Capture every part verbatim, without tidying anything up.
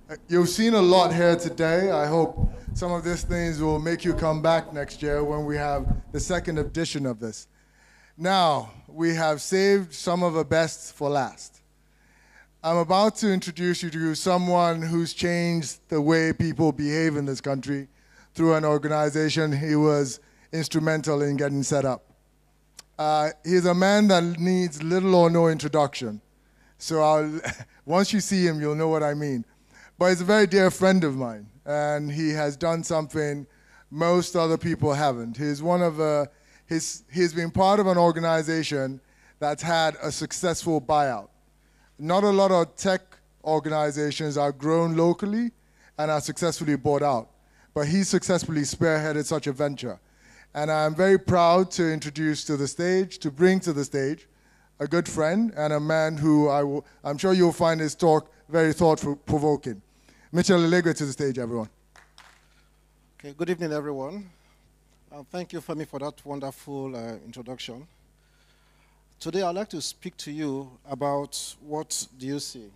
You've seen a lot here today. I hope some of these things will make you come back next year when we have the second edition of this. Now, we have saved some of the best for last. I'm about to introduce you to someone who's changed the way people behave in this country through an organization he was instrumental in getting set up. Uh, he's a man that needs little or no introduction. So I'll, once you see him, you'll know what I mean. But he's a very dear friend of mine, and he has done something most other people haven't. He's one of a, he's, he's been part of an organization that's had a successful buyout. Not a lot of tech organizations are grown locally and are successfully bought out, but he successfully spearheaded such a venture. And I'm very proud to introduce to the stage, to bring to the stage, a good friend and a man who I will, I'm sure you'll find his talk very thought-provoking. Mister Elegbe to the stage, everyone. Okay, good evening, everyone. Uh, thank you, Femi, for that wonderful uh, introduction. Today, I'd like to speak to you about what do you see.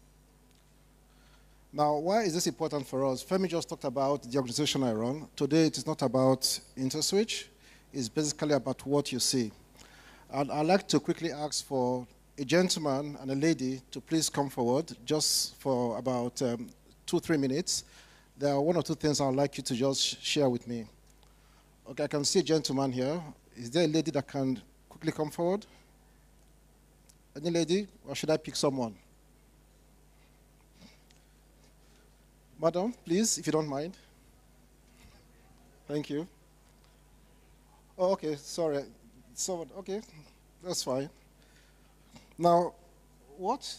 Now, why is this important for us? Femi just talked about the organization I run. Today, it is not about Interswitch. It's basically about what you see. And I'd like to quickly ask for a gentleman and a lady to please come forward just for about um, two, three minutes. There are one or two things I'd like you to just share with me. Okay, I can see a gentleman here. Is there a lady that can quickly come forward? Any lady, or should I pick someone? Madam, please, if you don't mind. Thank you. Oh, okay, sorry. So, okay, that's fine. Now, what?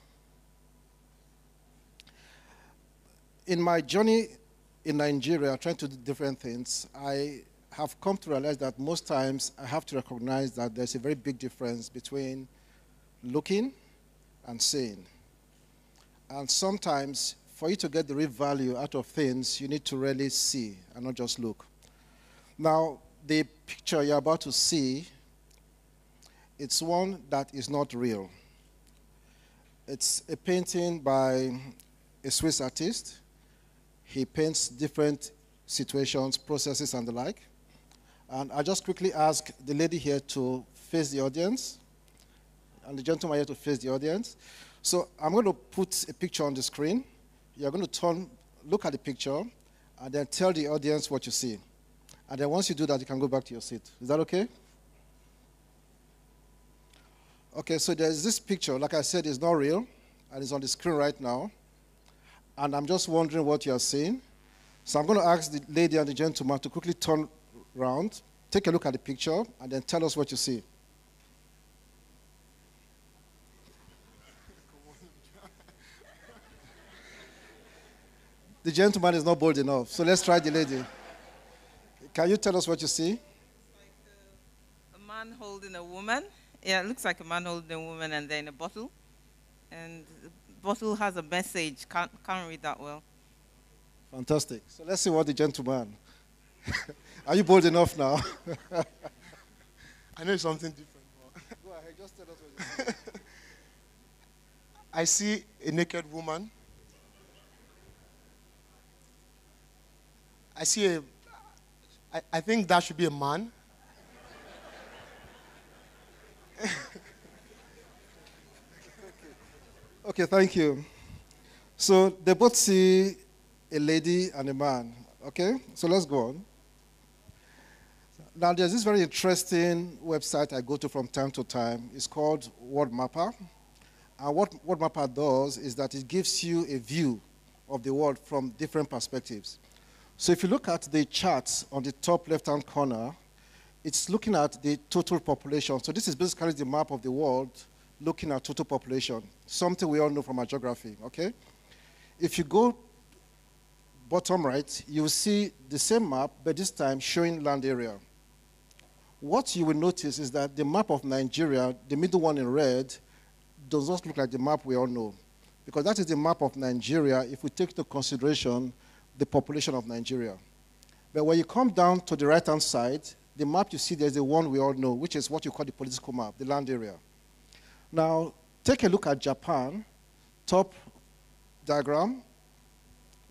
In my journey in Nigeria, trying to do different things, I have come to realize that most times I have to recognize that there's a very big difference between looking and seeing. And sometimes, for you to get the real value out of things, you need to really see and not just look. Now, the picture you're about to see, it's one that is not real. It's a painting by a Swiss artist. He paints different situations, processes, and the like. And I just quickly ask the lady here to face the audience, and the gentleman here to face the audience. So I'm going to put a picture on the screen. You're going to turn, look at the picture, and then tell the audience what you see. And then once you do that, you can go back to your seat. Is that okay? Okay, so there's this picture. Like I said, it's not real, and it's on the screen right now. And I'm just wondering what you're seeing. So I'm going to ask the lady and the gentleman to quickly turn around, take a look at the picture, and then tell us what you see. The gentleman is not bold enough, so let's try the lady. Can you tell us what you see? It's like a, a man holding a woman. Yeah, it looks like a man holding a woman and then a bottle. And the bottle has a message. Can't, can't read that well. Fantastic. So let's see what the gentleman. Are you bold enough now? I know something different. Go ahead, just tell us what you see. I see a naked woman. I see a, I, I think that should be a man. Okay, thank you. So they both see a lady and a man. Okay, so let's go on. Now there's this very interesting website I go to from time to time. It's called World Mapper. And what World Mapper does is that it gives you a view of the world from different perspectives. So if you look at the charts on the top left-hand corner, it's looking at the total population. So this is basically the map of the world looking at total population, something we all know from our geography, okay? If you go bottom right, you'll see the same map, but this time showing land area. What you will notice is that the map of Nigeria, the middle one in red, does not look like the map we all know, because that is the map of Nigeria if we take into consideration the population of Nigeria. But when you come down to the right-hand side, the map you see there is the one we all know, which is what you call the political map, the land area. Now, take a look at Japan, top diagram,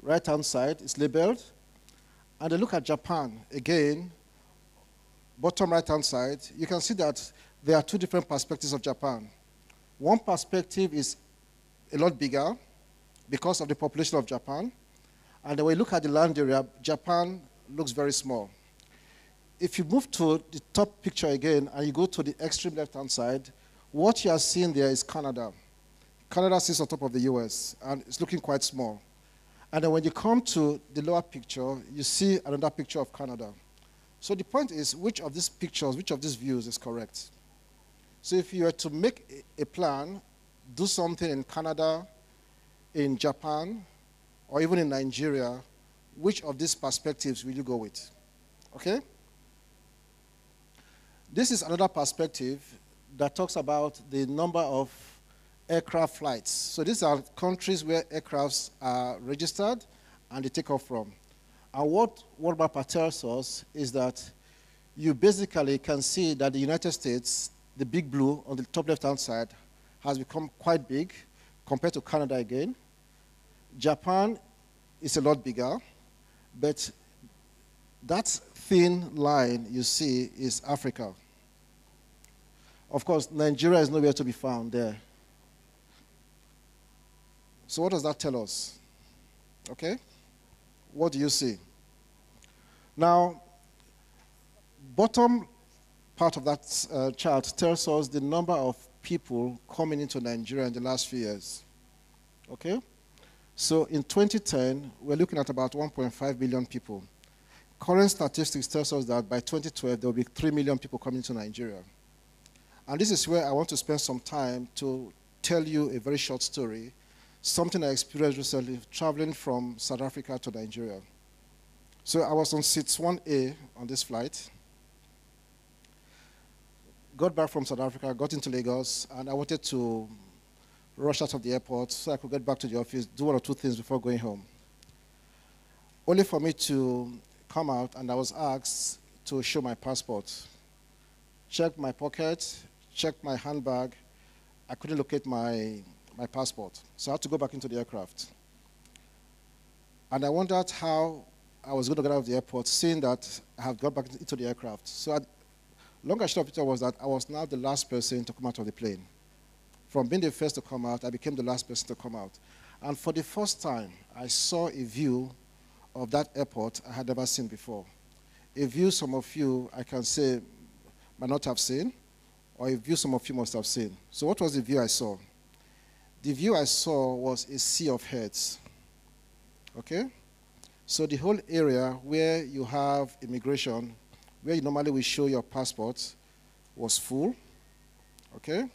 right-hand side is labeled. And then look at Japan again, bottom right-hand side. You can see that there are two different perspectives of Japan. One perspective is a lot bigger because of the population of Japan. And then when you look at the land area, Japan looks very small. If you move to the top picture again and you go to the extreme left-hand side, what you are seeing there is Canada. Canada sits on top of the U S, and it's looking quite small. And then when you come to the lower picture, you see another picture of Canada. So the point is, which of these pictures, which of these views is correct? So if you were to make a plan, do something in Canada, in Japan, or even in Nigeria, which of these perspectives will you go with? Okay? This is another perspective that talks about the number of aircraft flights. So these are countries where aircrafts are registered and they take off from. And what World Mapper tells us is that you basically can see that the United States, the big blue on the top left-hand side, has become quite big compared to Canada again. Japan is a lot bigger, but that thin line you see is Africa. Of course, Nigeria is nowhere to be found there. So what does that tell us? Okay? What do you see? Now, bottom part of that uh, chart tells us the number of people coming into Nigeria in the last few years. Okay? So in twenty ten, we're looking at about one point five million people. Current statistics tells us that by twenty twelve, there will be three million people coming to Nigeria. And this is where I want to spend some time to tell you a very short story, something I experienced recently traveling from South Africa to Nigeria. So I was on seat one A on this flight. Got back from South Africa, got into Lagos, and I wanted to rush out of the airport so I could get back to the office, do one or two things before going home. Only for me to come out, and I was asked to show my passport. Checked my pocket, checked my handbag. I couldn't locate my, my passport, so I had to go back into the aircraft. And I wondered how I was going to get out of the airport, seeing that I had got back into the aircraft. So I, long and short of it was that I was now the last person to come out of the plane. From being the first to come out, I became the last person to come out. And for the first time, I saw a view of that airport I had never seen before. A view some of you, I can say, might not have seen, or a view some of you must have seen. So what was the view I saw? The view I saw was a sea of heads. Okay? So the whole area where you have immigration, where you normally will show your passport, was full. Okay?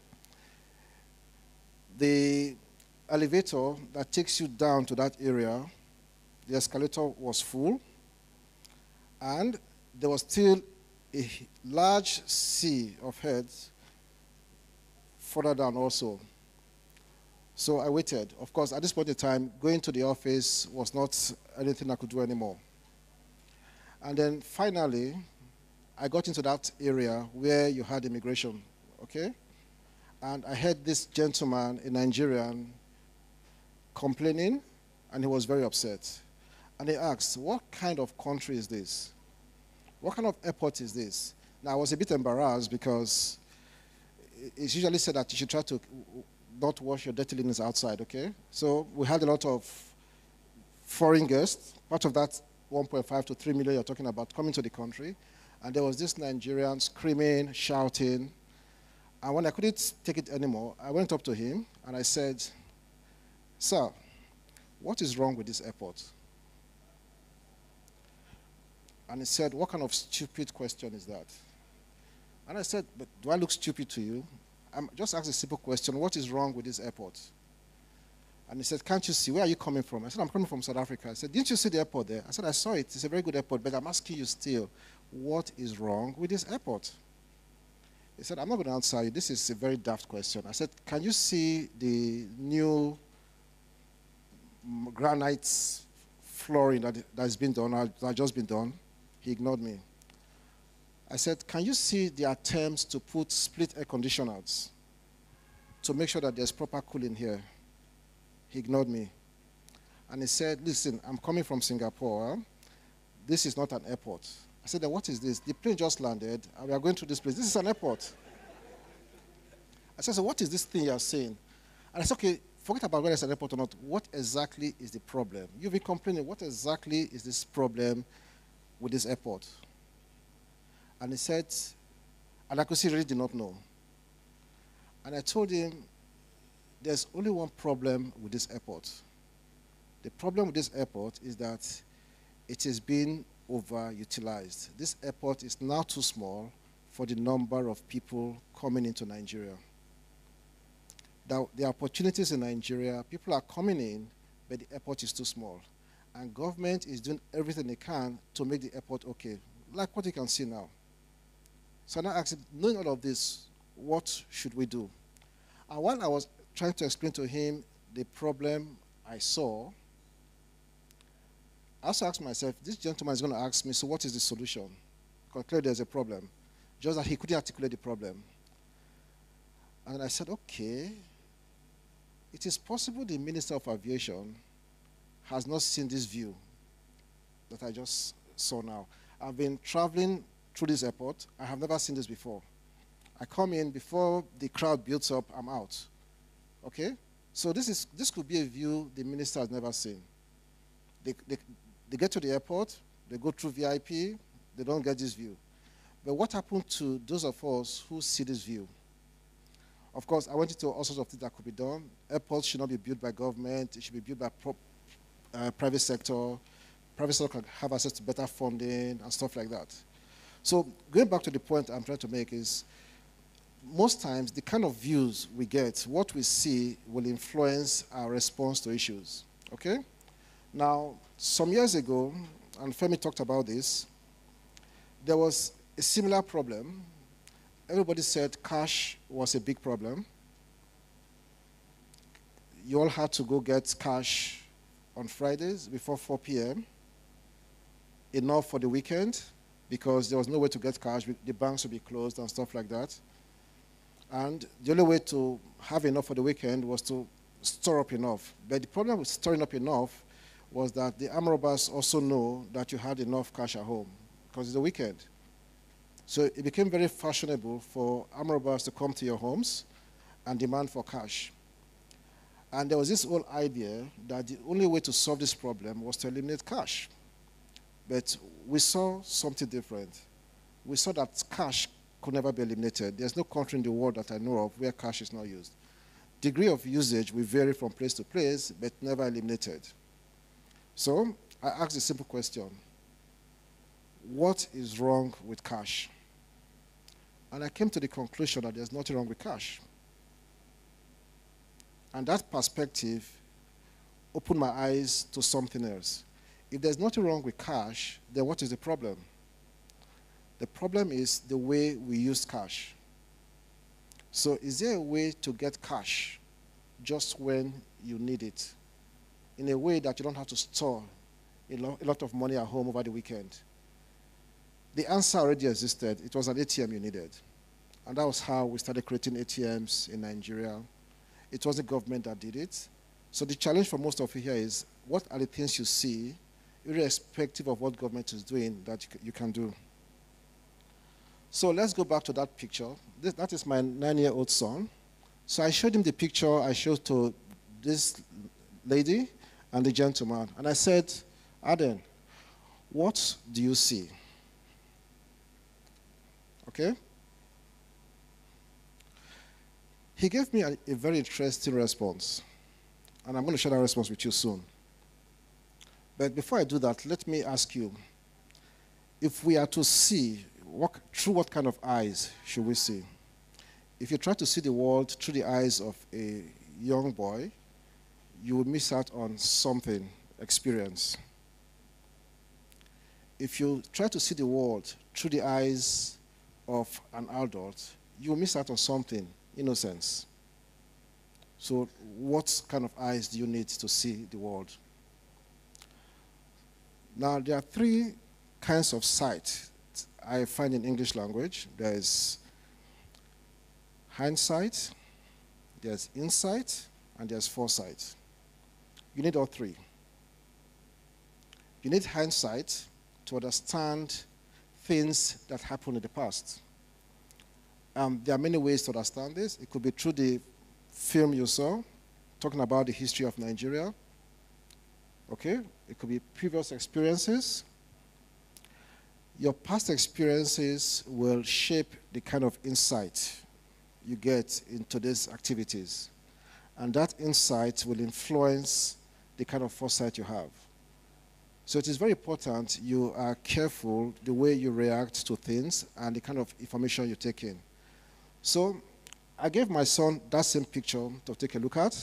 The elevator that takes you down to that area, the escalator was full, and there was still a large sea of heads further down also. So I waited. Of course, at this point in time, going to the office was not anything I could do anymore. And then finally, I got into that area where you had immigration, okay? And I heard this gentleman, a Nigerian, complaining, and he was very upset. And he asked, what kind of country is this? What kind of airport is this? Now, I was a bit embarrassed because it's usually said that you should try to not wash your dirty linens outside, okay? So we had a lot of foreign guests, part of that one point five to three million you're talking about coming to the country. And there was this Nigerian screaming, shouting. And when I couldn't take it anymore, I went up to him and I said, sir, what is wrong with this airport? And he said, what kind of stupid question is that? And I said, but do I look stupid to you? I'm just asked a simple question, what is wrong with this airport? And he said, can't you see, where are you coming from? I said, I'm coming from South Africa. I said, didn't you see the airport there? I said, I saw it, it's a very good airport, but I'm asking you still, what is wrong with this airport? He said, I'm not going to answer you, this is a very daft question. I said, can you see the new granite flooring that, that has been done, that has just been done? He ignored me. I said, can you see the attempts to put split air conditioners to make sure that there's proper cooling here? He ignored me. And he said, listen, I'm coming from Singapore. This is not an airport. I said, what is this? The plane just landed, and we are going to this place. This is an airport. I said, so what is this thing you are saying? And I said, okay, forget about whether it's an airport or not. What exactly is the problem? You've been complaining. What exactly is this problem with this airport? And he said, and I could see he really did not know. And I told him, there's only one problem with this airport. The problem with this airport is that it is being overutilized. This airport is now too small for the number of people coming into Nigeria. Now, the opportunities in Nigeria, people are coming in, but the airport is too small. And government is doing everything they can to make the airport okay, like what you can see now. So now I asked him, knowing all of this, what should we do? And while I was trying to explain to him the problem I saw, I also asked myself, this gentleman is going to ask me, so what is the solution? Because clearly there's a problem. Just that he couldn't articulate the problem. And I said, okay, it is possible the Minister of Aviation has not seen this view that I just saw now. I've been traveling through this airport. I have never seen this before. I come in, before the crowd builds up, I'm out. Okay? So this, is, this could be a view the minister has never seen. They, they, they get to the airport, they go through V I P, they don't get this view. But what happened to those of us who see this view? Of course, I went into all sorts of things that could be done. Airports should not be built by government. It should be built by pro uh, private sector. Private sector can have access to better funding and stuff like that. So going back to the point I'm trying to make is, most times the kind of views we get, what we see will influence our response to issues, okay? Now, some years ago, and Femi talked about this, there was a similar problem. Everybody said cash was a big problem. You all had to go get cash on Fridays before four P M, enough for the weekend, because there was no way to get cash. The banks would be closed and stuff like that. And the only way to have enough for the weekend was to store up enough. But the problem with storing up enough was that the armed robbers also know that you had enough cash at home, because it's the weekend. So it became very fashionable for armed robbers to come to your homes and demand for cash. And there was this whole idea that the only way to solve this problem was to eliminate cash. But we saw something different. We saw that cash could never be eliminated. There's no country in the world that I know of where cash is not used. Degree of usage will vary from place to place, but never eliminated. So I asked a simple question. What is wrong with cash? And I came to the conclusion that there's nothing wrong with cash. And that perspective opened my eyes to something else. If there's nothing wrong with cash, then what is the problem? The problem is the way we use cash. So is there a way to get cash just when you need it, in a way that you don't have to store a, lo a lot of money at home over the weekend? The answer already existed. It was an A T M you needed. And that was how we started creating A T Ms in Nigeria. It was the government that did it. So the challenge for most of you here is, what are the things you see, irrespective of what government is doing, that you, you can do? So let's go back to that picture. This, that is my nine-year-old son. So I showed him the picture I showed to this lady and the gentleman. And I said, Aden, what do you see? Okay? He gave me a, a very interesting response. And I'm going to share that response with you soon. But before I do that, let me ask you, if we are to see, what, through what kind of eyes should we see? If you try to see the world through the eyes of a young boy, you will miss out on something, experience. If you try to see the world through the eyes of an adult, you will miss out on something, innocence. So what kind of eyes do you need to see the world? Now, there are three kinds of sight I find in English language. There's hindsight, there's insight, and there's foresight. You need all three. You need hindsight to understand things that happened in the past. Um, there are many ways to understand this. It could be through the film you saw, talking about the history of Nigeria. Okay? It could be previous experiences. Your past experiences will shape the kind of insight you get into these activities. And that insight will influence the kind of foresight you have. So it is very important you are careful the way you react to things and the kind of information you take in. So I gave my son that same picture to take a look at.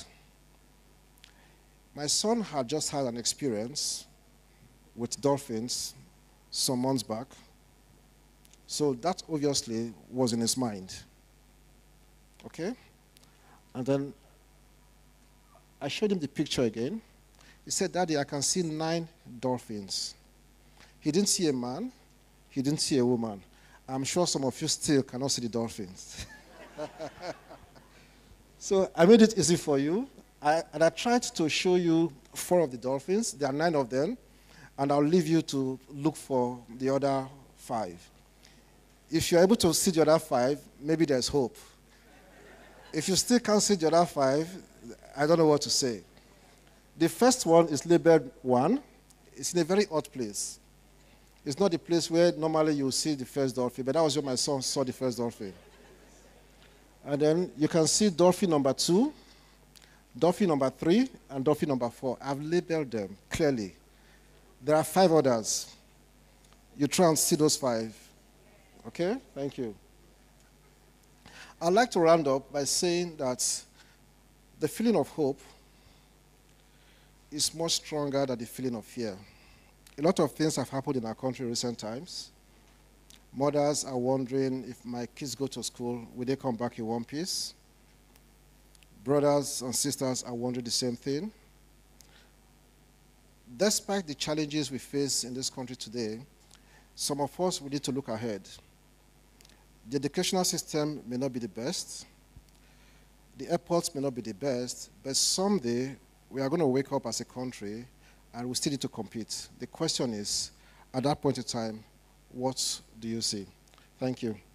My son had just had an experience with dolphins some months back. So that obviously was in his mind. Okay? And then I showed him the picture again. He said, Daddy, I can see nine dolphins. He didn't see a man. He didn't see a woman. I'm sure some of you still cannot see the dolphins. So I made it easy for you. I, and I tried to show you four of the dolphins. There are nine of them. And I'll leave you to look for the other five. If you're able to see the other five, maybe there's hope. If you still can't see the other five, I don't know what to say. The first one is labeled one. It's in a very odd place. It's not the place where normally you see the first dolphin, but that was where my son saw the first dolphin. And then you can see dolphin number two, dolphin number three, and dolphin number four. I've labeled them clearly. There are five others. You try and see those five. Okay? Thank you. I'd like to round up by saying that the feeling of hope is much stronger than the feeling of fear. A lot of things have happened in our country in recent times. Mothers are wondering if my kids go to school, will they come back in one piece? Brothers and sisters are wondering the same thing. Despite the challenges we face in this country today, some of us we need to look ahead. The educational system may not be the best. The airports may not be the best, but someday we are going to wake up as a country and we still need to compete. The question is, at that point in time, what do you see? Thank you.